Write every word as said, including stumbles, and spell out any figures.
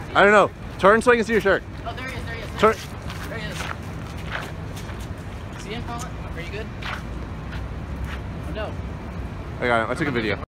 I don't know. Turn so I can see your shirt. Oh, there he is, there he is. There Turn. he is. There he is. See him, Colin? Are you good? Oh, no. I got it. I took a video.